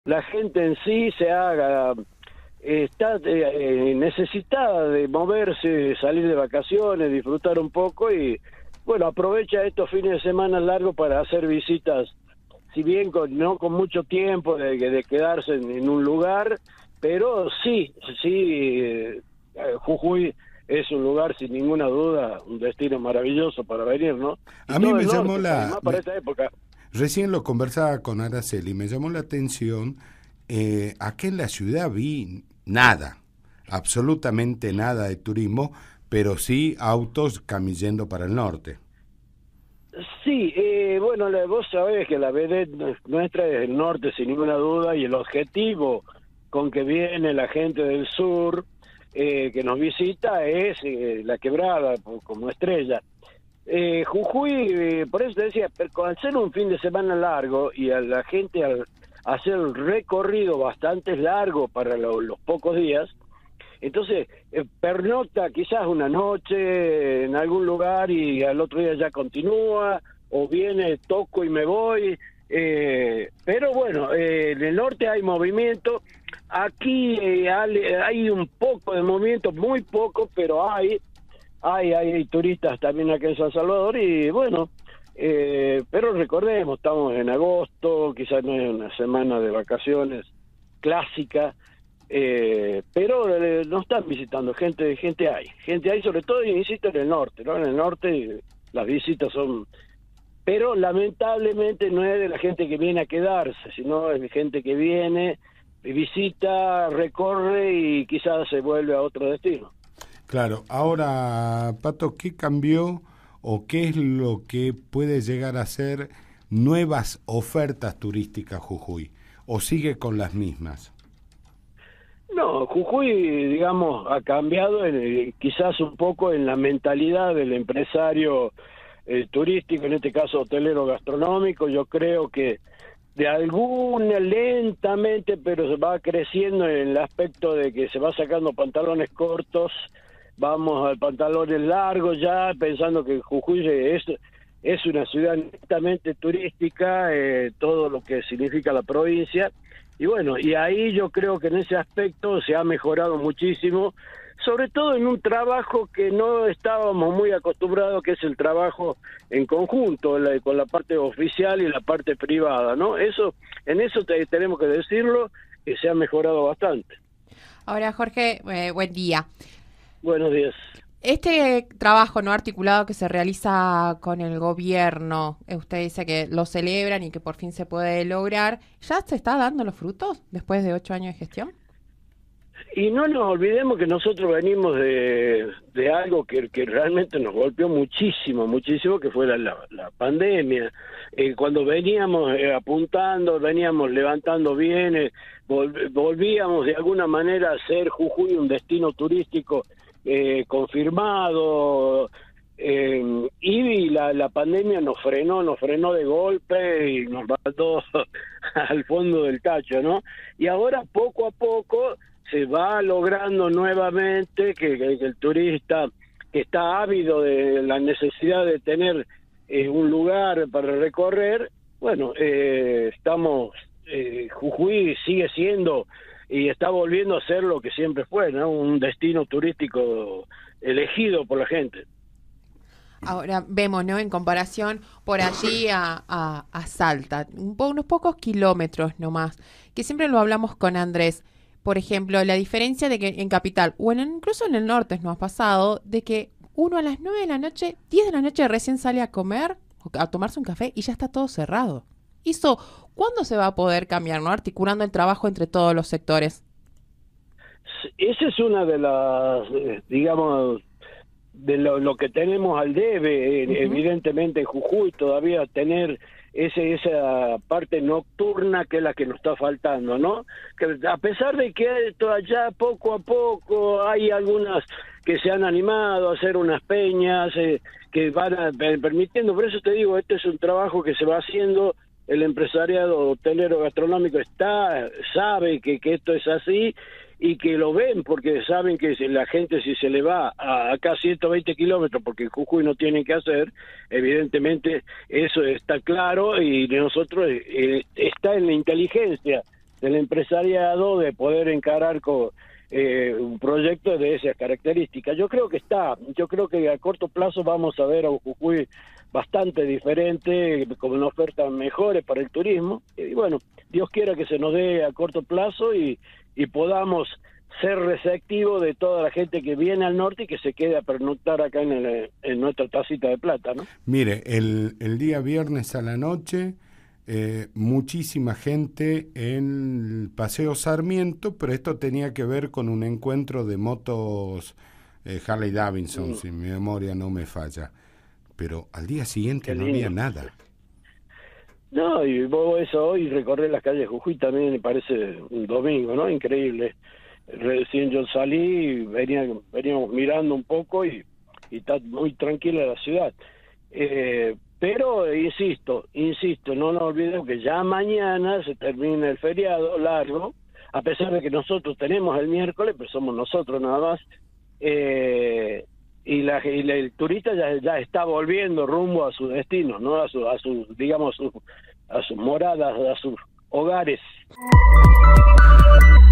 la gente en sí se haga, está necesitada de moverse, salir de vacaciones, disfrutar un poco y, bueno, aprovecha estos fines de semana largos para hacer visitas, si bien no con mucho tiempo de quedarse en un lugar, pero Jujuy es un lugar sin ninguna duda, un destino maravilloso para venir, ¿no? Y A mí todo me el llamó norte, y más para esta época. recién lo conversaba con Araceli, me llamó la atención, aquí en la ciudad vi nada, absolutamente nada de turismo, pero sí autos camillendo para el norte. Sí, bueno, vos sabés que la vedette nuestra es el norte sin ninguna duda y el objetivo con que viene la gente del sur que nos visita es la quebrada como estrella. Jujuy, por eso te decía, al ser un fin de semana largo y a la gente al hacer un recorrido bastante largo para los pocos días, entonces, pernocta quizás una noche en algún lugar y al otro día ya continúa, o viene, toco y me voy. Pero bueno, en el norte hay movimiento. Aquí hay un poco de movimiento, muy poco, pero hay turistas también aquí en San Salvador y bueno, pero recordemos, estamos en agosto, quizás no es una semana de vacaciones clásica, pero no están visitando, gente hay sobre todo, insisto, en el norte, ¿no? En el norte las visitas son, pero lamentablemente no es de la gente que viene a quedarse, sino es de gente que viene, visita, recorre y quizás se vuelve a otro destino. Claro, ahora, Pato, ¿qué cambió o qué es lo que puede llegar a ser nuevas ofertas turísticas Jujuy? ¿O sigue con las mismas? No, Jujuy, digamos, ha cambiado quizás un poco en la mentalidad del empresario turístico, en este caso hotelero gastronómico. Yo creo que de alguna lentamente, pero se va creciendo en el aspecto de que se va sacando pantalones cortos, vamos al pantalones largos ya, pensando que Jujuy es una ciudad netamente turística, todo lo que significa la provincia. Y bueno, y ahí yo creo que en ese aspecto se ha mejorado muchísimo, sobre todo en un trabajo que no estábamos muy acostumbrados, que es el trabajo en conjunto, con la parte oficial y la parte privada, ¿no? En eso tenemos que decirlo, que se ha mejorado bastante. Ahora, Jorge, buen día. Buenos días. Este trabajo no articulado que se realiza con el gobierno, usted dice que lo celebran y que por fin se puede lograr, ¿ya se está dando los frutos después de 8 años de gestión? Y no nos olvidemos que nosotros venimos de algo que realmente nos golpeó muchísimo, muchísimo, que fue la pandemia. Cuando veníamos apuntando, veníamos levantando bienes, volvíamos de alguna manera a ser Jujuy un destino turístico confirmado, y la pandemia nos frenó de golpe y nos mandó al fondo del tacho, ¿no? Y ahora poco a poco se va logrando nuevamente que el turista que está ávido de la necesidad de tener un lugar para recorrer, bueno, Jujuy sigue siendo y está volviendo a ser lo que siempre fue, ¿no? Un destino turístico elegido por la gente. Ahora vemos, ¿no? En comparación por allí a Salta, unos pocos kilómetros nomás, que siempre lo hablamos con Andrés. Por ejemplo, la diferencia de que en Capital, o incluso en el norte nos ha pasado, de que uno a las 9 de la noche, 10 de la noche recién sale a comer, a tomarse un café y ya está todo cerrado. Eso, ¿cuándo se va a poder cambiar, no? Articulando el trabajo entre todos los sectores. Esa es una de las, digamos, de lo que tenemos al debe, evidentemente en Jujuy, todavía tener esa parte nocturna que es la que nos está faltando, ¿no? Que a pesar de que allá poco a poco hay algunas que se han animado a hacer unas peñas que van permitiendo, por eso te digo, este es un trabajo que se va haciendo, el empresariado hotelero gastronómico sabe que esto es así y que lo ven porque saben que la gente si se le va a acá 120 kilómetros porque en Jujuy no tienen que hacer, evidentemente eso está claro y nosotros está en la inteligencia del empresariado de poder encarar con un proyecto de esas características. Yo creo que a corto plazo vamos a ver a un Jujuy bastante diferente, con una oferta mejores para el turismo, y bueno, Dios quiera que se nos dé a corto plazo y podamos ser receptivos de toda la gente que viene al norte y que se quede a pernoctar acá en nuestra tacita de plata, ¿no? Mire, el día viernes a la noche, muchísima gente en Paseo Sarmiento, pero esto tenía que ver con un encuentro de motos Harley Davidson, si mi memoria no me falla. Pero al día siguiente no había nada. No, y vos eso hoy recorrer las calles de Jujuy también me parece un domingo, ¿no? Increíble. Recién yo salí, veníamos mirando un poco y está muy tranquila la ciudad. Pero insisto, no nos olvidemos que ya mañana se termina el feriado largo, a pesar de que nosotros tenemos el miércoles, pero somos nosotros nada más. Y el turista ya está volviendo rumbo a su destino, ¿no? A sus digamos, a sus moradas, a sus hogares.